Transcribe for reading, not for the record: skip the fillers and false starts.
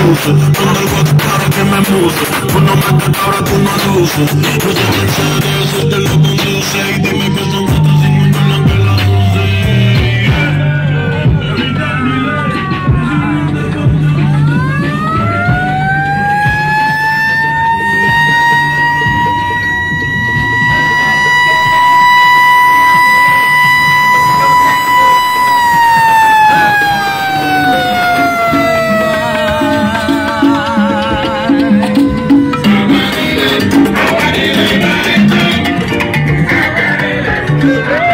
luces. Cuando el guato para que me muse. Tú no metes cabra, tú no luces. No te cansas de eso, te lo conduce. Y dime que son gatos sin mundo en la que la use. Yeah.